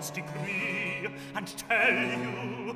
God's decree, and tell you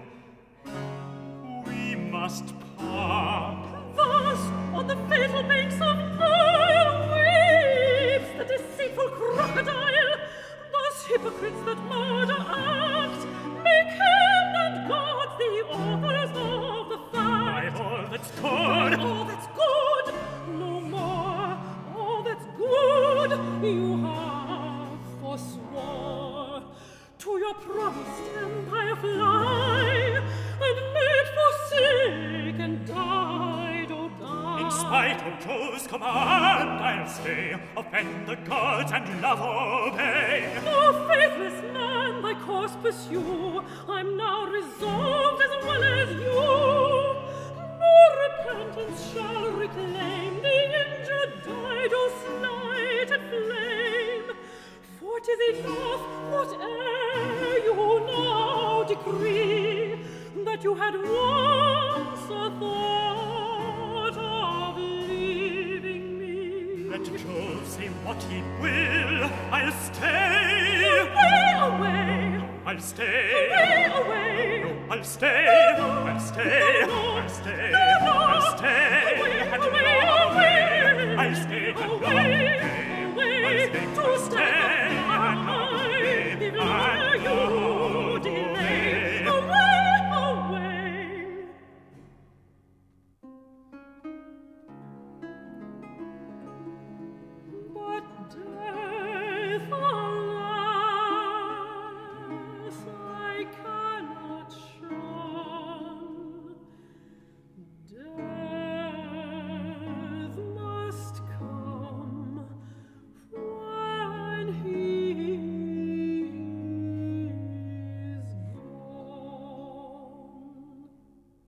we must part. Thus, on the fatal banks of Nile, weeps the deceitful crocodile. Thus, hypocrites that murder act, make him and God the authors of the fact. By all that's good, all that's good, no more, all that's good, you have forswore. To your promised empire fly, and made forsake and died, oh die. in spite of Jove's command, I'll stay, offend the gods and love obey. O faithless man, thy course pursue, I'm now resolved as well as you. No repentance shall reclaim the injured Dido's slighted flame. For 'tis enough, whate'er you now decree, that you had once a thought of leaving me. Let Jove say what he will, I'll stay. Away, away, I'll stay. away, away. I'll stay. I'll stay. I'll stay. I'll stay.